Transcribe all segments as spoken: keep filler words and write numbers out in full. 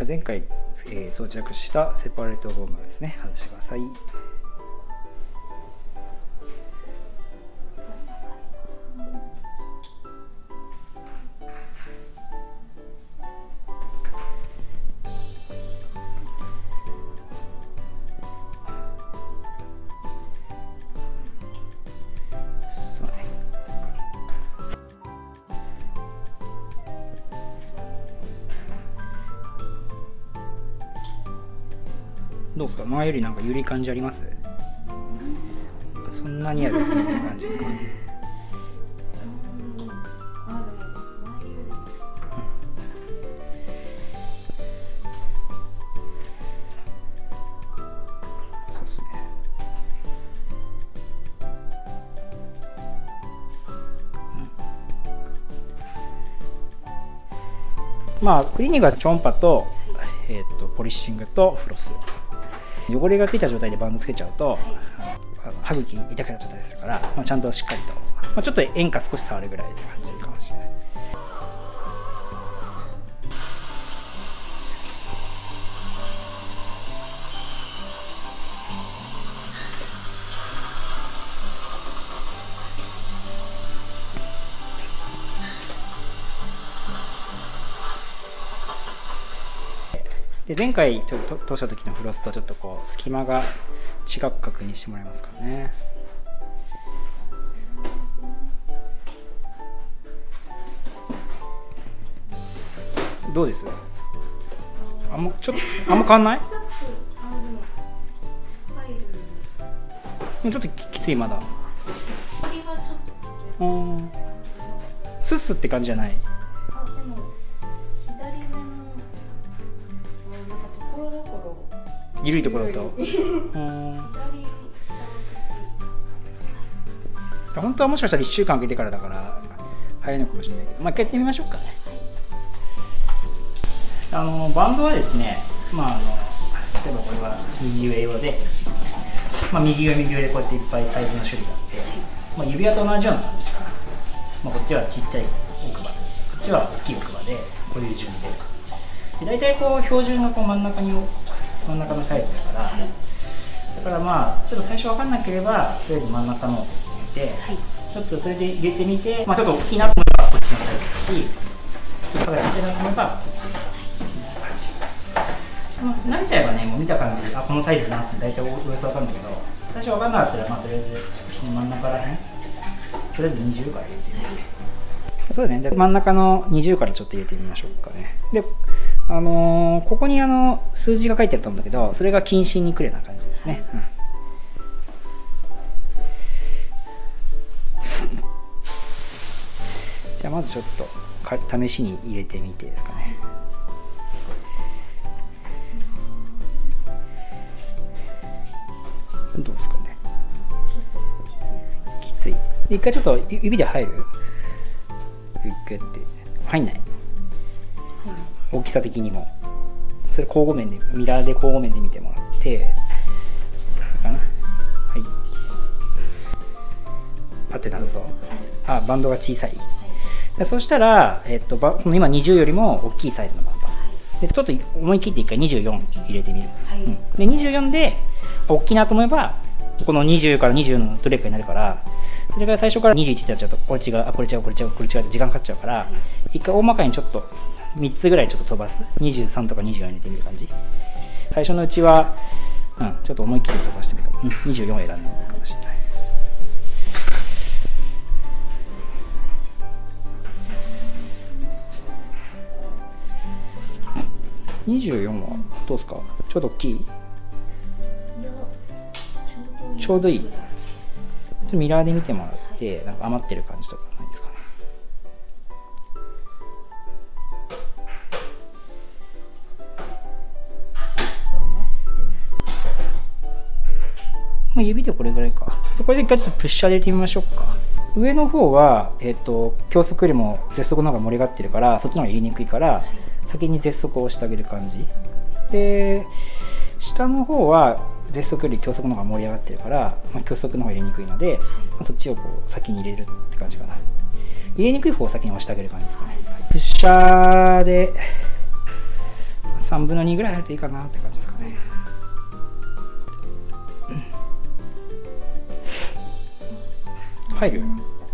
あ前回、えー、装着したセパレートゴムですね、外してください。どうですか、前よりなんか緩い感じあります？そんなにやですねって感じですか？そうですね。うん、まあクリーニングは超音波と、えー、とポリッシングとフロス。汚れがついた状態でバンドつけちゃうと、はい、歯茎痛くなっちゃったりするから、まあ、ちゃんとしっかりと、まあ、ちょっと塩化少し触るぐらいって感じかもしれない。で前回ちょっと通した時のフロスとちょっとこう隙間が違く確認してもらえますかね。どうです？あんまちょっとあんま変わんない？ちょっときついまだ。うん。スッスって感じじゃない？緩いところだとうん本当はもしかしたらいっしゅうかん空けてからだから早いのかもしれないけど、まあ、一回やってみましょうかね。あのバンドはですね、まあ、あの例えばこれは右上用で、まあ、右上右上でこうやっていっぱいサイズの種類があって、まあ、指輪と同じような感じかな、まあ、こっちはちっちゃい奥歯、こっちは大きい奥歯でこういう順で、で大体こう標準のこう真ん中に真ん中のサイズだから、だからまあちょっと最初分かんなければとりあえず真ん中のを入れて、はい、ちょっとそれで入れてみて、まあ、ちょっと大きいなと思えばこっちのサイズだし、ちょっと歯がちっちゃいなと思えばこっち、まあ、慣れちゃえばね、もう見た感じ、あこのサイズだなって大体およそ分かるんだけど、最初分かんなかったら、まあ、とりあえずこの真ん中らへん、とりあえずにじゅうから入れてみる。そうだね、じゃ真ん中のにじゅうからちょっと入れてみましょうかね。であのー、ここにあの数字が書いてあると思うんだけど、それが近親にくるような感じですね。うん、じゃあまずちょっとか試しに入れてみてですかね。どうですかね。きつい。一回ちょっと指で入る？グッグって入んない？大きさ的にもそれ交互面でミラーで交互面で見てもらってかな。はいパッてなるぞ。あバンドが小さい。でそしたら、えっと、その今にじゅうよりも大きいサイズのバンドでちょっと思い切っていっかいにじゅうよん入れてみる、はいうん、でにじゅうよんで大きいなと思えばこのにじゅうからにじゅうよんのどれかになるから、それが最初からにじゅういちってやっちゃうとこれ違うあこれ違うこれ違うこれ違うって時間かかっちゃうから、一回大まかにちょっとみっつぐらいちょっと飛ばす、にじゅうさんとかにじゅうよん入れてみる感じ。最初のうちは、うん、ちょっと思い切り飛ばしてみる、うん、にじゅうよん選んでみるかもしれない。にじゅうよんはどうですか？ちょうど大きい？ちょうどいい。ちょっとミラーで見てもらってなんか余ってる感じとかないですかね。まあ、指でこれぐらいか。これで一回ちょっとプッシャーで入れてみましょうか。上の方は、えーと、狭足よりも絶足の方が盛り上がってるからそっちの方が入れにくいから先に絶足を押してあげる感じで、下の方は絶足より狭足の方が盛り上がってるから、まあ、狭足の方が入れにくいので、まあ、そっちをこう先に入れるって感じかな。入れにくい方を先に押してあげる感じですかね。プッシャーでさんぶんのにぐらい入るといいかなって感じですかね。入る。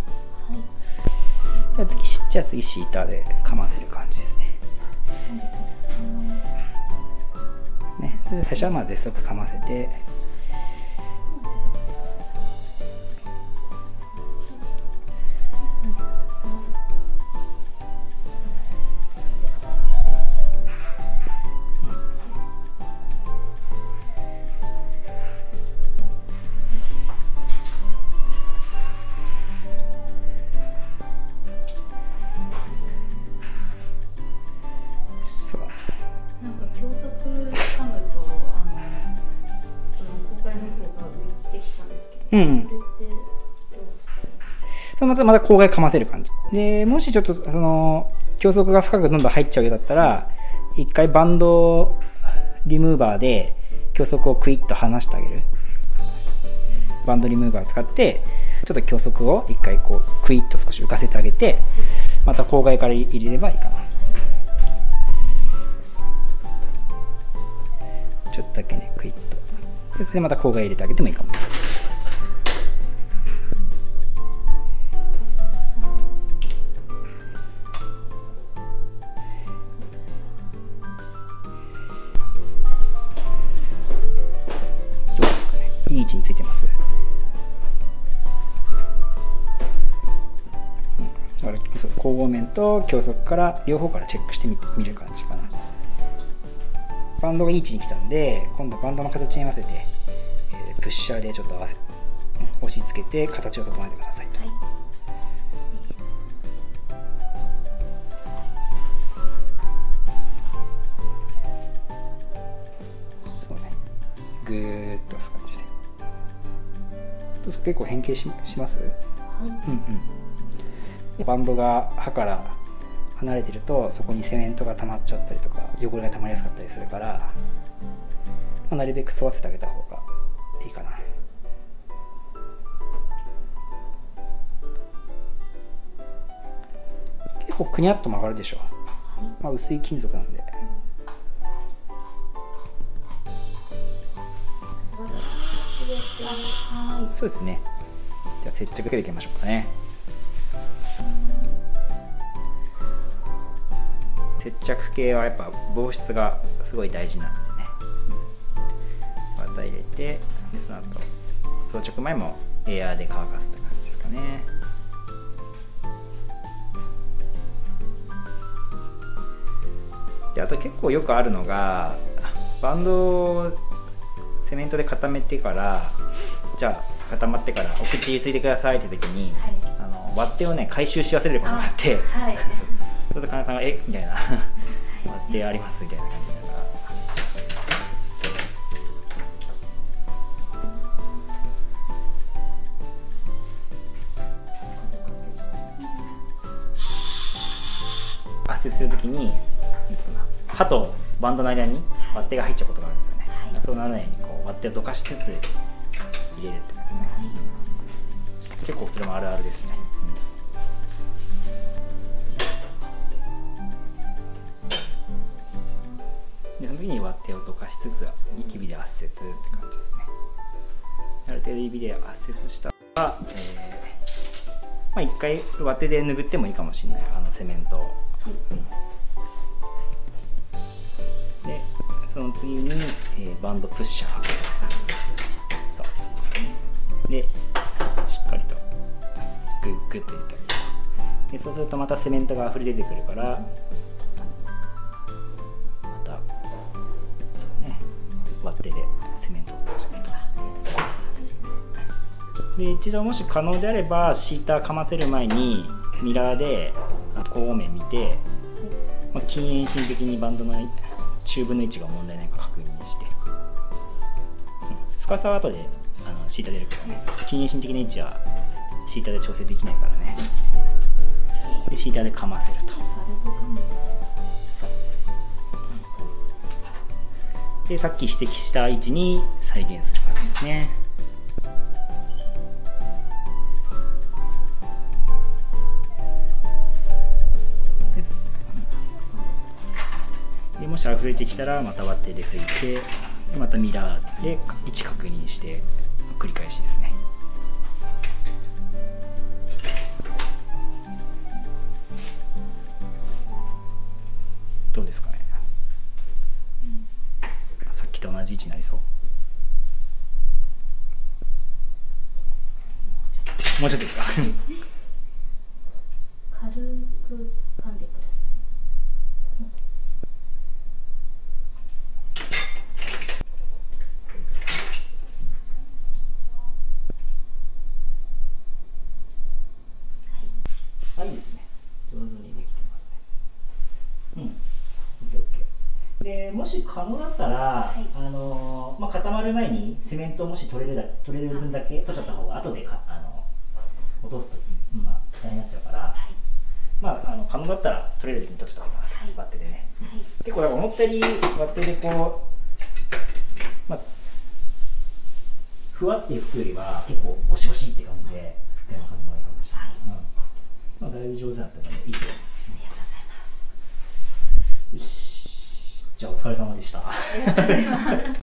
じゃあ次じゃあ次シーターでかませる感じですね。ね、それで最初はまあ絶速かませて。うん、そのまたまた交替かませる感じで、もしちょっとその競速が深くどんどん入っちゃうようだったら一回バンドリムーバーで競速をクイッと離してあげる。バンドリムーバーを使ってちょっと競速を一回こうクイッと少し浮かせてあげて、また交替から入れればいいかな。ちょっとだけねクイッとで、それでまた交替入れてあげてもいいかも。いい位置についてます。だから後方面と競速から両方からチェックしてみてみる感じかな。バンドがいい位置に来たんで、今度バンドの形に合わせて、えー、プッシャーでちょっと合わせ押し付けて形を整えてくださいと。はい、そうね、ぐーっと押す感じで。結構変形 し, します、はい、うんうん。バンドが刃から離れてるとそこにセメントが溜まっちゃったりとか汚れが溜まりやすかったりするから、まあ、なるべく沿わせてあげた方がいいかな。結構くにゃっと曲がるでしょ、はい、まあ、薄い金属なんで。そうですね。じゃあ接着でいきましょうかね。接着系はやっぱ防湿がすごい大事なんでね。また入れて、でその後装着前もエアーで乾かすって感じですかね。であと結構よくあるのが、バンドをセメントで固めてから、じゃあ固まってからお口ゆすいでくださいって時に、はい、あの割っ手をね回収し忘れることがあって、はい、ちょっと患者さんが「えみたいな割っ手あります」みたいな感じだから。圧接するときに刃とバンドの間に割っ手が入っちゃうことがあるんですよね。はい、そうならないようにこう割っ手をどかしつつ入れるってことですね。はい、結構それもあるあるですね。でその時に割っ手をどかしつつ指で圧接って感じですね。ある程度指で圧接したら、えー、まあ一回割っ手で拭ってもいいかもしれない、あのセメントを。でその次に、えー、バンドプッシャー。そうでしっかりとグッグッと入れてあげる。でそうするとまたセメントが溢れ出てくるから、またそうね、割っ手でセメントをかしめると。で一度もし可能であればシーターかませる前にミラーで後方面見て、まあ、近遠心的にバンドのチューブの位置が問題ないか確認して、うん、深さは後であのシータ出るからね、近遠心的な位置はシータで調整できないからね。でシータでかませると。でさっき指摘した位置に再現する感じですね。でもし溢れてきたらまた割ってで拭いて、またミラーで位置確認して繰り返しですね。どうですかね、さっきと同じ位置になりそう？もうちょっとですか？ 軽く噛んでください。 はい、いいですね。上手にできてますね。うん。オッケーオッケー。で、もし可能だったら、はい、あのまあ固まる前にセメントをもし取れるだ取れる分だけ取っちゃった方が後でかあの落とすとき、まあ大変になっちゃうから、はい、まああの可能だったら取れる時に取っちゃった方がいいかな、はい、バッテでね。はい、結構思ったよりバッテでこう、まあふわって拭くよりは結構ゴシゴシって感じで、みたいな感じの方がいいかもしれない。はい、うん、まあだいぶ上手だったのでいいですよ。 ありがとうございます。 よし、じゃあお疲れ様でした。 ありがとうございます。